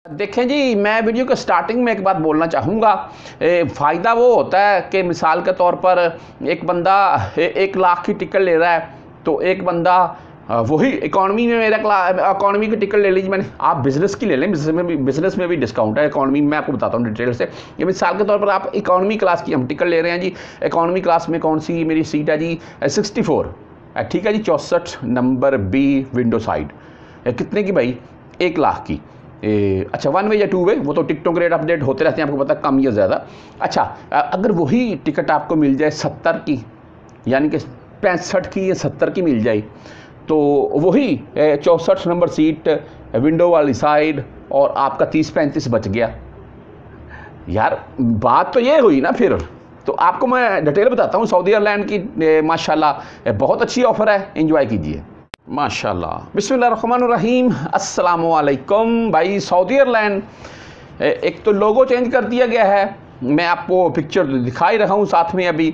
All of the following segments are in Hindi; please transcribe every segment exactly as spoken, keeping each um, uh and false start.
देखें जी, मैं वीडियो के स्टार्टिंग में एक बात बोलना चाहूँगा। फ़ायदा वो होता है कि मिसाल के तौर पर एक बंदा एक लाख की टिकट ले रहा है, तो एक बंदा वही इकॉनमी में मेरा इकॉनमी की टिकट ले लीजिए मैंने, आप बिज़नेस की ले लें, बिजनेस में भी बिज़नेस में भी डिस्काउंट है। इकॉनमी में मैं आपको बताता हूँ डिटेल से। ये मिसाल के तौर पर आप इकॉनमी क्लास की हम टिकट ले रहे हैं जी। इकॉनमी क्लास में कौन सी मेरी सीट है जी? सिक्सटी फोर, ठीक है जी, चौंसठ नंबर बी विंडो साइड। कितने की भाई? एक लाख की। ए, अच्छा, वन वे या टू वे, वो तो टिकटों के रेट अपडेट होते रहते हैं, आपको पता कम या ज़्यादा। अच्छा, अगर वही टिकट आपको मिल जाए सत्तर की, यानी कि पैंसठ की या सत्तर की मिल जाए, तो वही चौंसठ नंबर सीट विंडो वाली साइड और आपका तीस पैंतीस बच गया। यार बात तो ये हुई ना फिर। तो आपको मैं डिटेल बताता हूँ सऊदी एयरलाइन की। माशाल्लाह बहुत अच्छी ऑफ़र है, एंजॉय कीजिए माशाल्लाह। बिस्मिल्लाहिर्रहमानिर्रहीम, अस्सलामु अलैकुम। भाई सऊदी एयरलाइन एक तो लोगो चेंज कर दिया गया है, मैं आपको पिक्चर दिखा ही रहा हूँ साथ में अभी,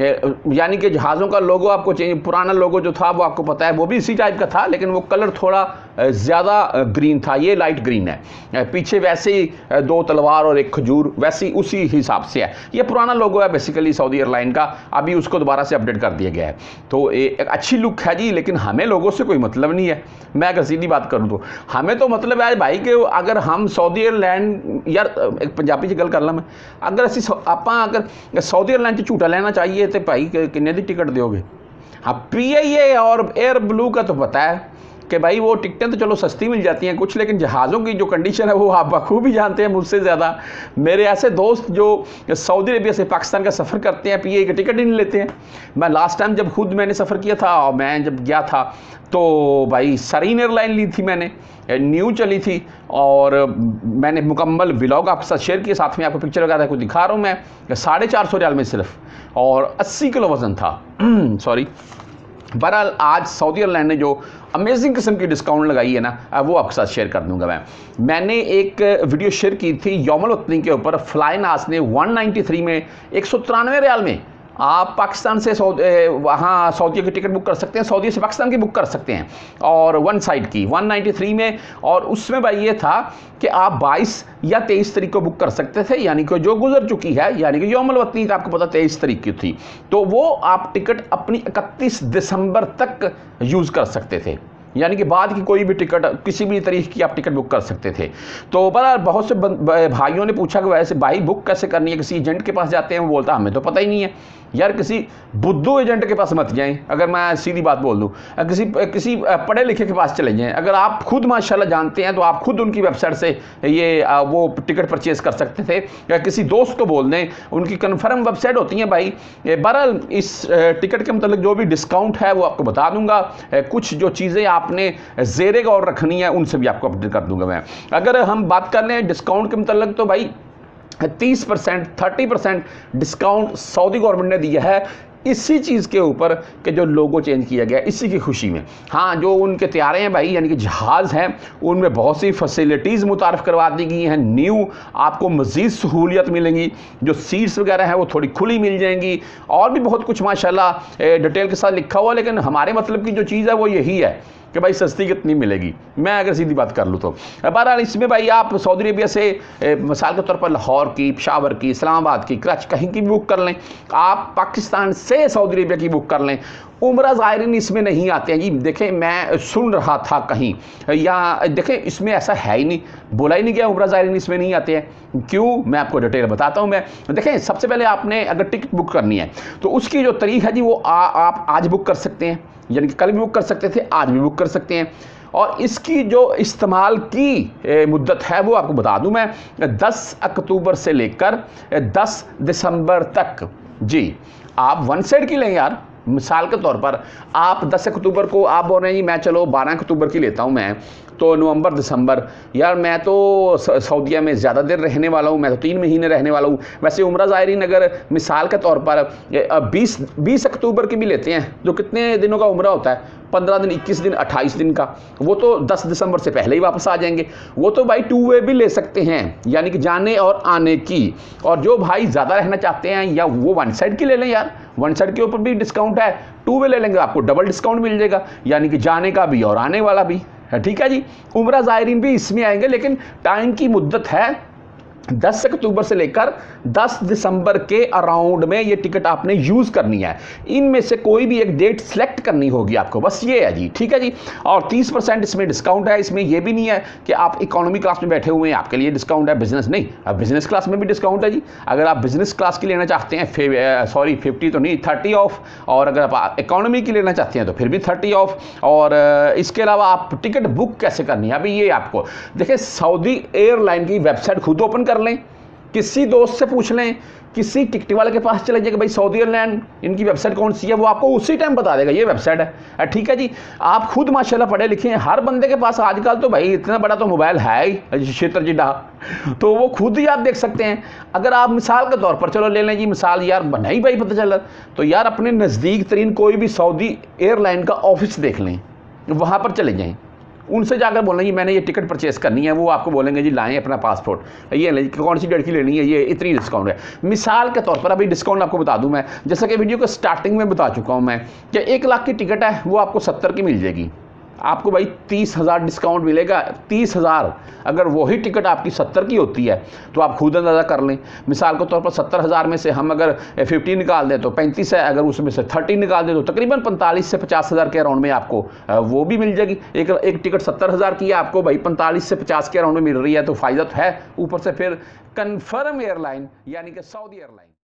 यानी कि जहाज़ों का लोगो आपको चेंज, पुराना लोगो जो था वो आपको पता है वो भी इसी टाइप का था, लेकिन वो कलर थोड़ा ज़्यादा ग्रीन था, ये लाइट ग्रीन है। पीछे वैसे ही दो तलवार और एक खजूर, वैसी उसी हिसाब से है। ये पुराना लोगो है बेसिकली सऊदी एयरलाइन का, अभी उसको दोबारा से अपडेट कर दिया गया है। तो एक अच्छी लुक है जी, लेकिन हमें लोगों से कोई मतलब नहीं है। मैं अगर सीधी बात करूँ तो हमें तो मतलब है भाई कि अगर हम सऊदी एयरलाइन, यार एक पंजाबी च गल कर ला मैं, अगर असी आप अगर सऊदी एयरलाइन च झूठा लेना चाहिए तो भाई किन्ने दी टिकट दोगे? हाँ, पी आई ए और एयर ब्लू का तो पता है कि भाई वो टिकटें तो चलो सस्ती मिल जाती हैं कुछ, लेकिन जहाज़ों की जो कंडीशन है वो आप बखूबी जानते हैं मुझसे ज़्यादा। मेरे ऐसे दोस्त जो सऊदी अरेबिया से पाकिस्तान का सफ़र करते हैं पी आई की टिकट ही नहीं लेते हैं। मैं लास्ट टाइम जब खुद मैंने सफ़र किया था और मैं जब गया था तो भाई सरीन एयरलाइन ली थी मैंने, न्यू चली थी, और मैंने मुकम्मल व्लॉग आपके साथ शेयर किया, साथ में आपको पिक्चर वगैरह को दिखा रहा हूँ मैं। साढ़े चार सौ रियाल में सिर्फ, और अस्सी किलो वज़न था सॉरी। बहरहाल आज सऊदी एयरलाइन ने जो अमेजिंग किस्म की डिस्काउंट लगाई है ना, वो आपके साथ शेयर कर दूंगा मैं। मैंने एक वीडियो शेयर की थी यौमुल वतनी के ऊपर, फ्लाईनास ने एक सौ तिरानवे में एक सौ तिरानवे रियाल में आप पाकिस्तान से वहाँ सऊदी की टिकट बुक कर सकते हैं, सऊदी से पाकिस्तान की बुक कर सकते हैं, और वन साइड की एक सौ तिरानवे में। और उसमें भाई ये था कि आप बाईस या तेईस तारीख को बुक कर सकते थे, यानी कि जो गुजर चुकी है, यानी कि यौमुल वतनी आपको पता तेईस तारीख की थी, तो वो आप टिकट अपनी इकतीस दिसंबर तक यूज़ कर सकते थे, यानी कि बाद की कोई भी टिकट किसी भी तारीख की आप टिकट बुक कर सकते थे। तो बड़ा बहुत से भाइयों ने पूछा कि वैसे भाई बुक कैसे करनी है, किसी एजेंट के पास जाते हैं? वो बोलता हमें तो पता ही नहीं है। यार किसी बुद्धू एजेंट के पास मत जाएं, अगर मैं सीधी बात बोल दूं, किसी किसी पढ़े लिखे के पास चले जाएं। अगर आप खुद माशाल्लाह जानते हैं तो आप खुद उनकी वेबसाइट से ये वो टिकट परचेज़ कर सकते थे, या किसी दोस्त को बोल दें, उनकी कन्फर्म वेबसाइट होती है भाई। बहरहाल इस टिकट के मतलब जो भी डिस्काउंट है वो आपको बता दूंगा, कुछ जो चीज़ें आपने ज़ेरे गौर रखनी है उनसे भी आपको अपडेट कर दूंगा मैं। अगर हम बात कर लें डिस्काउंट के मतलब, तो भाई तीस percent thirty percent discount Saudi government ने दिया है इसी चीज़ के ऊपर कि जो लोगो चेंज किया गया, इसी की खुशी में। हाँ, जो उनके तैयारे हैं भाई, यानी कि जहाज़ हैं, उनमें बहुत सी फैसिलिटीज़ मुतारफ़ करवा दी गई हैं, न्यू आपको मज़ीद सहूलियत मिलेंगी, जो सीट्स वगैरह हैं वो थोड़ी खुली मिल जाएंगी, और भी बहुत कुछ माशाल्लाह डिटेल के साथ लिखा हुआ। लेकिन हमारे मतलब की जो चीज़ है वो यही है कि भाई सस्ती कितनी मिलेगी, मैं अगर सीधी बात कर लूँ तो। बहरहाल इसमें भाई आप सऊदी अरेबिया से मिसाल के तौर पर लाहौर की, पेशावर की, इस्लामाबाद की, कराची, कहीं की भी बुक कर लें, आप पाकिस्तान से सऊदी अरेबिया की बुक कर लें। उम्रा ज़ायरीन इसमें नहीं आते हैं जी। देखें, मैं सुन रहा था कहीं, या देखें इसमें ऐसा है ही नहीं, बोला ही नहीं गया उम्रा ज़ायरीन इसमें नहीं आते हैं। क्यों? मैं आपको डिटेल बताता हूँ मैं। देखें, सबसे पहले आपने अगर टिकट बुक करनी है तो उसकी जो तारीख है जी, वो आ, आप आज बुक कर सकते हैं, यानी कि कल भी बुक कर सकते थे, आज भी बुक कर सकते हैं। और इसकी जो इस्तेमाल की मुद्दत है वो आपको बता दूं मैं, दस अक्टूबर से लेकर दस दिसंबर तक जी। आप वन साइड की लें यार, मिसाल के तौर पर आप दस अक्टूबर को आप बोल रहे हैं जी मैं चलो बारह अक्टूबर की लेता हूँ मैं, तो नवंबर दिसंबर, यार मैं तो सऊदीया में ज़्यादा देर रहने वाला हूँ, मैं तो तीन महीने रहने वाला हूँ। वैसे उम्रा ज़ायरीन अगर मिसाल के तौर पर बीस बीस अक्टूबर की भी लेते हैं, जो कितने दिनों का उम्रा होता है, पंद्रह दिन, इक्कीस दिन, अट्ठाईस दिन का, वो तो दस दिसंबर से पहले ही वापस आ जाएंगे। वो तो भाई टू वे भी ले सकते हैं, यानी कि जाने और आने की। और जो भाई ज़्यादा रहना चाहते हैं, या वो वन साइड की ले लें यार, वन साइड के ऊपर भी डिस्काउंट है, टू वे ले लेंगे आपको डबल डिस्काउंट मिल जाएगा, यानी कि जाने का भी और आने वाला भी। ठीक है जी। उम्रा ज़ायरीन भी इसमें आएंगे, लेकिन टाइम की मुद्दत है दस अक्टूबर से लेकर दस दिसंबर के अराउंड में ये टिकट आपने यूज़ करनी है। इनमें से कोई भी एक डेट सेलेक्ट करनी होगी आपको, बस ये है जी, ठीक है जी। और तीस परसेंट इसमें डिस्काउंट है। इसमें ये भी नहीं है कि आप इकोनॉमी क्लास में बैठे हुए हैं आपके लिए डिस्काउंट है, बिजनेस नहीं, अब बिजनेस क्लास में भी डिस्काउंट है जी। अगर आप बिजनेस क्लास की लेना चाहते हैं, सॉरी फिफ्टी तो नहीं, थर्टी ऑफ, और अगर आप इकोनॉमी की लेना चाहते हैं तो फिर भी थर्टी ऑफ। और इसके अलावा आप टिकट बुक कैसे करनी है, अभी ये आपको देखिए, सऊदी एयरलाइन की वेबसाइट खुद ओपन कर लें, किसी दोस्त से पूछ लें, किसी टिकट वाले के पास चले जाइए, भाई सऊदी एयरलाइन इनकी वेबसाइट कौन सी है, वो आपको उसी टाइम बता देगा ये वेबसाइट है, ठीक है जी। आप खुद माशाल्लाह पढ़े लिखे हैं, हर बंदे के पास आजकल तो भाई इतना बड़ा तो मोबाइल है ही, क्षेत्र जिड्डा, तो वो खुद ही आप देख सकते हैं। अगर आप मिसाल के तौर पर चलो ले लें जी मिसाल, यार नहीं भाई पता चला, तो यार अपने नज़दीक तरीन कोई भी सऊदी एयरलाइन का ऑफिस देख लें, वहाँ पर चले जाएँ, उनसे जाकर बोलना जी मैंने ये टिकट परचेस करनी है, वो आपको बोलेंगे जी लाएं अपना पासपोर्ट, ये ले कौन सी डेट की लेनी है, ये इतनी डिस्काउंट है। मिसाल के तौर पर अभी डिस्काउंट आपको बता दूं मैं, जैसा कि वीडियो के स्टार्टिंग में बता चुका हूं मैं कि एक लाख की टिकट है वो आपको सत्तर की मिल जाएगी, आपको भाई तीस हज़ार डिस्काउंट मिलेगा। तीस हज़ार अगर वही टिकट आपकी सत्तर की होती है तो आप खुद अंदाज़ा कर लें। मिसाल के तौर पर सत्तर हज़ार में से हम अगर फिफ्टी निकाल दें तो पैंतीस है, अगर उसमें से थर्टी निकाल दें तो तकरीबन पैंतालीस से पचास हज़ार के अराउंड में आपको वो भी मिल जाएगी। एक एक टिकट सत्तर हज़ार की है, आपको भाई पैंतालीस से पचास के अराउंड में मिल रही है, तो फ़ायदा तो है। ऊपर से फिर कन्फर्म एयरलाइन यानी कि सऊदी एयरलाइन।